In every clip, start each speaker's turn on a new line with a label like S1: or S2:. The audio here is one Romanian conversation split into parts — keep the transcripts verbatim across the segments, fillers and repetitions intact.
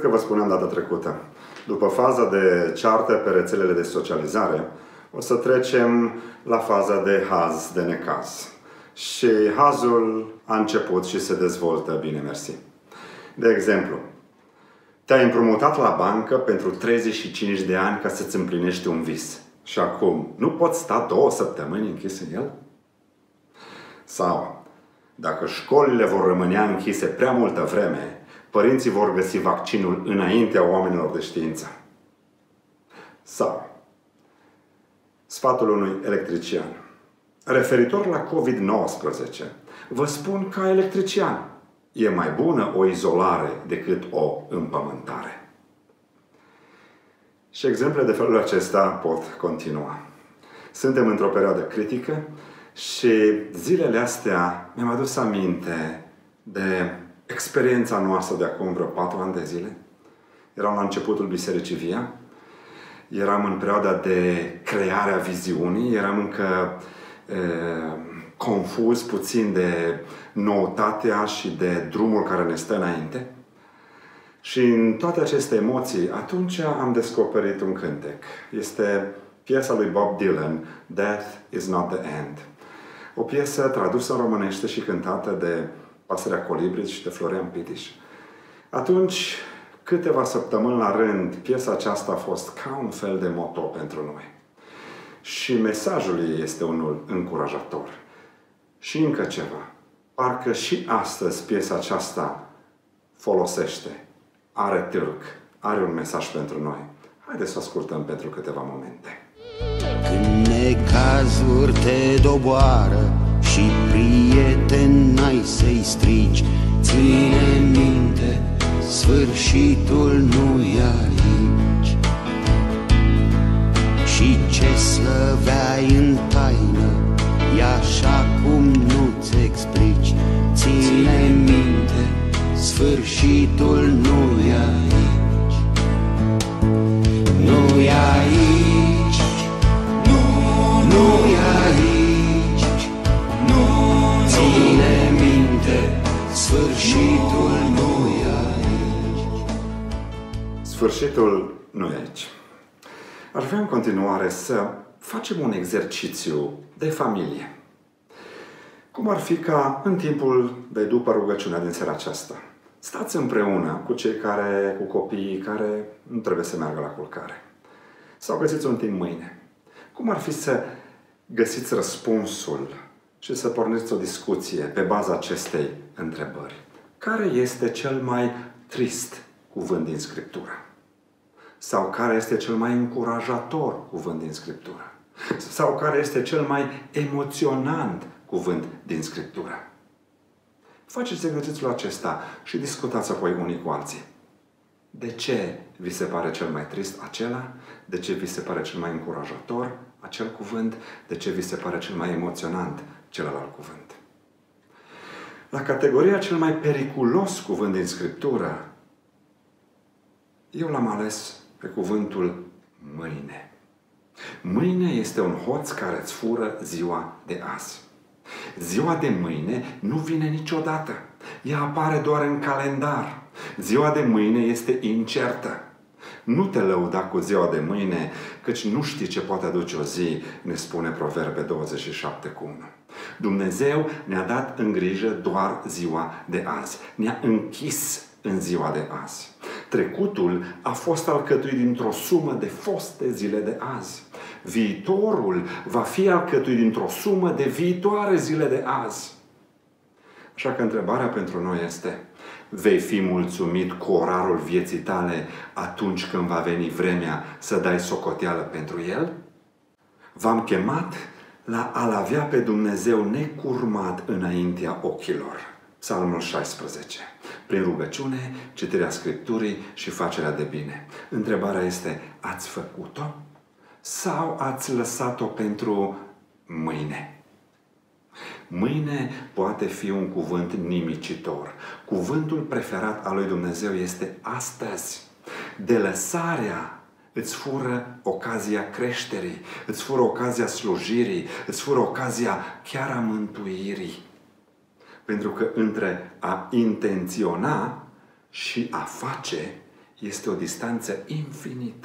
S1: Cred că vă spuneam data trecută. După faza de ceartă pe rețelele de socializare, o să trecem la faza de haz, de necaz. Și hazul a început și se dezvoltă, bine mersi. De exemplu, te-ai împrumutat la bancă pentru treizeci și cinci de ani ca să-ți împlinești un vis. Și acum, nu poți sta două săptămâni închis în el? Sau, dacă școlile vor rămânea închise prea multă vreme, părinții vor găsi vaccinul înaintea oamenilor de știință. Sau, sfatul unui electrician. Referitor la covid nouăsprezece, vă spun ca electrician, e mai bună o izolare decât o împământare. Și exemple de felul acesta pot continua. Suntem într-o perioadă critică și zilele astea mi-am adus aminte de experiența noastră de acum vreo patru ani de zile. Eram la începutul Bisericii Via, eram în perioada de creare a viziunii, eram încă e, confuz puțin de noutatea și de drumul care ne stă înainte. Și în toate aceste emoții, atunci am descoperit un cântec. Este piesa lui Bob Dylan, Death is not the end. O piesă tradusă în românește și cântată de Pasărea Colibri și de Florian Pitiș. Atunci, câteva săptămâni la rând, piesa aceasta a fost ca un fel de moto pentru noi. Și mesajul ei este unul încurajator. Și încă ceva. Parcă și astăzi piesa aceasta folosește, are tâlc, are un mesaj pentru noi. Haideți să ascultăm pentru câteva momente.
S2: Când necazuri te doboară și prieten n-ai să-i strici, ține minte, sfârșitul nu-i aici. Și ce slăveai în taină, e așa cum nu-ți explici. Ține minte, sfârșitul nu-i aici. Nu-i aici, nu, nu-i aici. Nu, ține minte, sfârșitul nu-i aici.
S1: Sfârșitul nu-i aici. Aș vrea în continuare să facem un exercițiu de familie. Cum ar fi ca în timpul de după rugăciunea din seara aceasta, stați împreună cu cei care, cu copiii care nu trebuie să meargă la culcare. Sau găsiți un timp mâine. Cum ar fi să găsiți răspunsul și să porniți o discuție pe baza acestei întrebări? Care este cel mai trist cuvânt din Scriptură? Sau care este cel mai încurajator cuvânt din Scriptură? Sau care este cel mai emoționant cuvânt din Scriptură? Faceți exercițiul acesta și discutați apoi unii cu alții. De ce vi se pare cel mai trist acela? De ce vi se pare cel mai încurajator acel cuvânt? De ce vi se pare cel mai emoționant celălalt cuvânt? La categoria cel mai periculos cuvânt din Scriptură, eu l-am ales pe cuvântul mâine. Mâine este un hoț care îți fură ziua de azi. Ziua de mâine nu vine niciodată. Ea apare doar în calendar. Ziua de mâine este incertă. Nu te lăuda cu ziua de mâine, căci nu știi ce poate aduce o zi, ne spune Proverbe douăzeci și șapte cu unu. Dumnezeu ne-a dat în grijă doar ziua de azi. Ne-a închis în ziua de azi. Trecutul a fost alcătuit dintr-o sumă de foste zile de azi. Viitorul va fi alcătuit dintr-o sumă de viitoare zile de azi. Așa că întrebarea pentru noi este: vei fi mulțumit cu orarul vieții tale atunci când va veni vremea să dai socoteală pentru el? V-am chemat la a-L avea pe Dumnezeu necurmat înaintea ochilor. Psalmul șaisprezece. Prin rugăciune, citirea Scripturii și facerea de bine. Întrebarea este: ați făcut-o? Sau ați lăsat-o pentru mâine? Mâine poate fi un cuvânt nimicitor. Cuvântul preferat al lui Dumnezeu este astăzi. Delăsarea îți fură ocazia creșterii, îți fură ocazia slujirii, îți fură ocazia chiar a mântuirii. Pentru că între a intenționa și a face este o distanță infinită.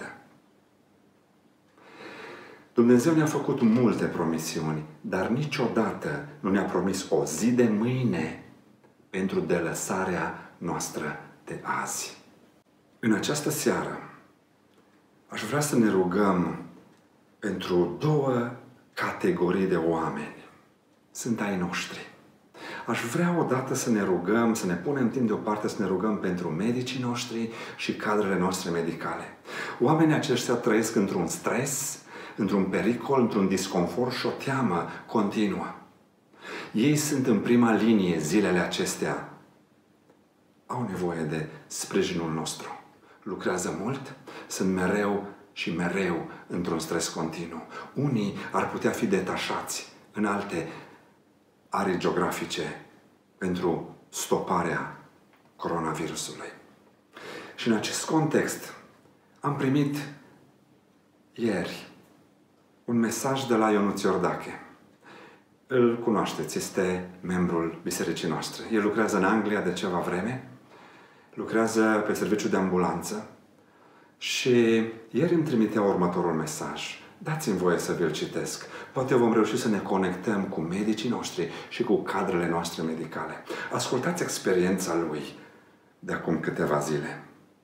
S1: Dumnezeu ne-a făcut multe promisiuni, dar niciodată nu ne-a promis o zi de mâine pentru delăsarea noastră de azi. În această seară aș vrea să ne rugăm pentru două categorii de oameni. Sunt ai noștri. Aș vrea odată să ne rugăm, să ne punem timp deoparte, să ne rugăm pentru medicii noștri și cadrele noastre medicale. Oamenii aceștia trăiesc într-un stres, într-un pericol, într-un disconfort și o teamă continuă. Ei sunt în prima linie zilele acestea. Au nevoie de sprijinul nostru. Lucrează mult, sunt mereu și mereu într-un stres continuu. Unii ar putea fi detașați în alte arii geografice pentru stoparea coronavirusului. Și în acest context am primit ieri un mesaj de la Ionuț Iordache. Îl cunoașteți, este membrul bisericii noastre. El lucrează în Anglia de ceva vreme, lucrează pe serviciu de ambulanță și ieri îmi trimitea următorul mesaj. Dați-mi voie să vi-l citesc. Poate vom reuși să ne conectăm cu medicii noștri și cu cadrele noastre medicale. Ascultați experiența lui de acum câteva zile.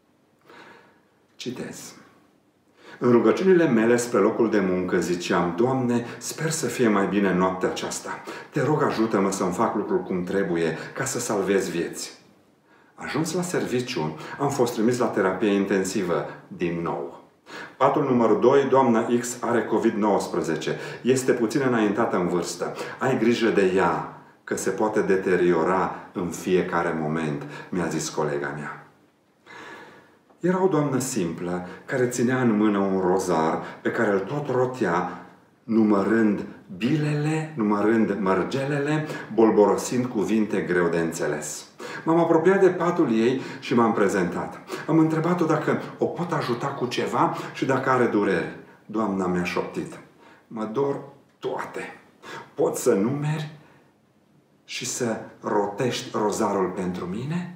S1: Citez. În rugăciunile mele spre locul de muncă ziceam: Doamne, sper să fie mai bine în noaptea aceasta. Te rog, ajută-mă să-mi fac lucruri cum trebuie ca să salvez vieți. Ajuns la serviciu, am fost trimis la terapie intensivă din nou. Patul numărul doi, doamna X are covid nouăsprezece. Este puțin înaintată în vârstă. Ai grijă de ea, că se poate deteriora în fiecare moment, mi-a zis colega mea. Era o doamnă simplă care ținea în mână un rozar pe care îl tot rotea, numărând bilele, numărând mărgelele, bolborosind cuvinte greu de înțeles. M-am apropiat de patul ei și m-am prezentat. Am întrebat-o dacă o pot ajuta cu ceva și dacă are dureri. Doamna mi-a șoptit: mă dor toate. Poți să numeri și să rotești rozarul pentru mine?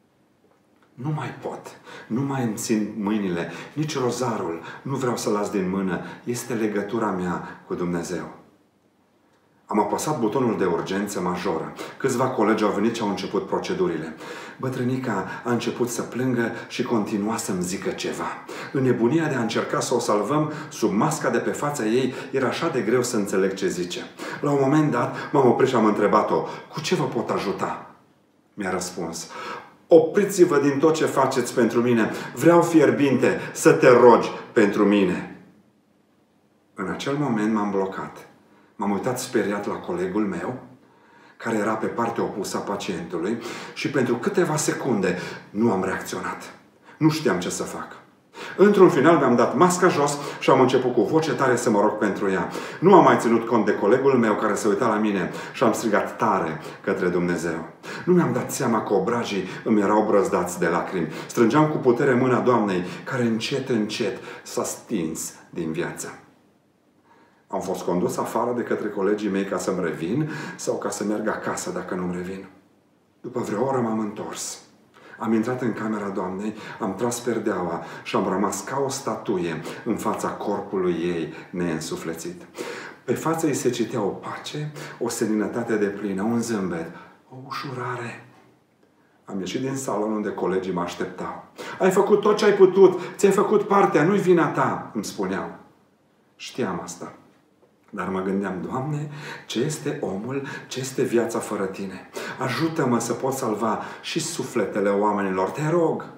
S1: Nu mai pot. Nu mai îmi țin mâinile, nici rozarul. Nu vreau să las din mână. Este legătura mea cu Dumnezeu. Am apăsat butonul de urgență majoră. Câțiva colegi au venit și au început procedurile. Bătrânica a început să plângă și continua să-mi zică ceva. În nebunia de a încerca să o salvăm, sub masca de pe fața ei, era așa de greu să înțeleg ce zice. La un moment dat m-am oprit și am întrebat-o: cu ce vă pot ajuta? Mi-a răspuns: opriți-vă din tot ce faceți pentru mine. Vreau fierbinte să te rogi pentru mine. În acel moment m-am blocat. M-am uitat speriat la colegul meu, care era pe partea opusă a pacientului, și pentru câteva secunde nu am reacționat. Nu știam ce să fac. Într-un final mi-am dat masca jos și am început cu voce tare să mă rog pentru ea. Nu am mai ținut cont de colegul meu care se uita la mine și am strigat tare către Dumnezeu. Nu mi-am dat seama că obrajii îmi erau brăzdați de lacrimi. Strângeam cu putere mâna Doamnei, care încet, încet s-a stins din viață. Am fost condus afară de către colegii mei ca să-mi revin sau ca să merg acasă dacă nu-mi revin. După vreo oră m-am întors. Am intrat în camera Doamnei, am tras perdeaua și am rămas ca o statuie în fața corpului ei neînsuflețit. Pe față îi se citea o pace, o seninătate deplină, un zâmbet, o ușurare. Am ieșit din salon unde colegii mă așteptau. Ai făcut tot ce ai putut, ți-ai făcut partea, nu-i vina ta, îmi spuneau. Știam asta. Dar mă gândeam: Doamne, ce este omul, ce este viața fără Tine? Ajută-mă să pot salva și sufletele oamenilor, te rog.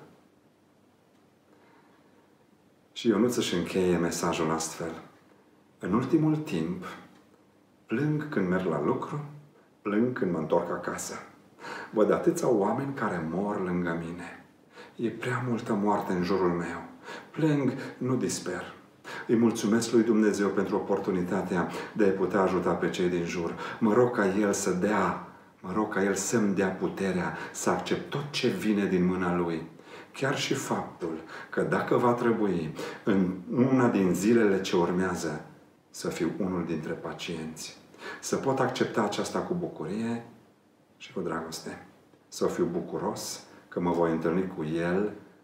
S1: Și Ionuț își încheie mesajul astfel: în ultimul timp, plâng când merg la lucru, plâng când mă întorc acasă. Văd atâția oameni care mor lângă mine. E prea multă moarte în jurul meu. Plâng, nu disper. Îi mulțumesc lui Dumnezeu pentru oportunitatea de a putea ajuta pe cei din jur. Mă rog ca El să dea, mă rog ca El să-mi dea puterea să accept tot ce vine din mâna Lui. Chiar și faptul că dacă va trebui în una din zilele ce urmează să fiu unul dintre pacienți, să pot accepta aceasta cu bucurie și cu dragoste. Să fiu bucuros că mă voi întâlni cu El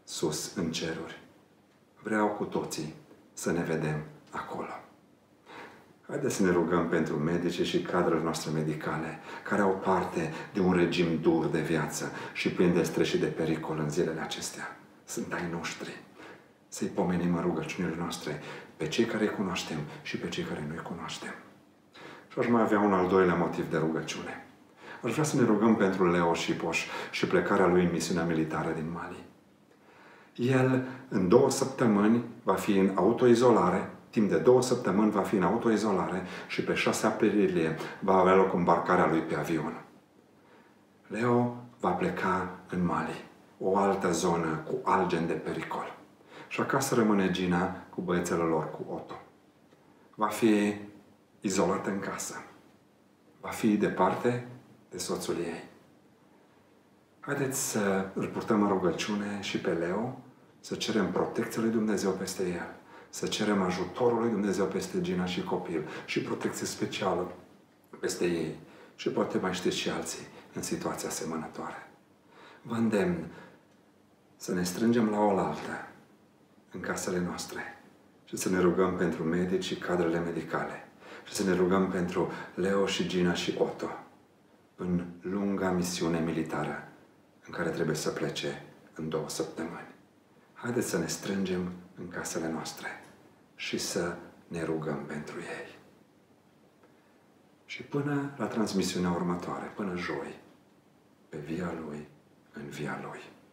S1: sus în ceruri. Vreau cu toții să ne vedem acolo. Haideți să ne rugăm pentru medicii și cadrele noastre medicale, care au parte de un regim dur de viață și plin de stres și de pericol în zilele acestea. Sunt ai noștri. Să-i pomenim în rugăciunile noastre pe cei care îi cunoaștem și pe cei care nu îi cunoaștem. Și aș mai avea un al doilea motiv de rugăciune. Aș vrea să ne rugăm pentru Leo Șipoș și plecarea lui în misiunea militară din Mali. El, în două săptămâni, va fi în autoizolare, timp de două săptămâni va fi în autoizolare și pe șase aprilie va avea loc îmbarcarea lui pe avion. Leo va pleca în Mali, o altă zonă cu alt gen de pericol. Și acasă rămâne Gina cu băiețele lor, cu Otto. Va fi izolată în casă. Va fi departe de soțul ei. Haideți să îl purtăm în rugăciune și pe Leo, să cerem protecția lui Dumnezeu peste el, să cerem ajutorul lui Dumnezeu peste Gina și copil și protecție specială peste ei. Și poate mai știți și alții în situația asemănătoare. Vă îndemn să ne strângem la oaltă în casele noastre și să ne rugăm pentru medici și cadrele medicale și să ne rugăm pentru Leo și Gina și Otto în lunga misiune militară în care trebuie să plece în două săptămâni. Haideți să ne strângem în casele noastre și să ne rugăm pentru ei. Și până la transmisiunea următoare, până joi, pe via Lui, în via Lui.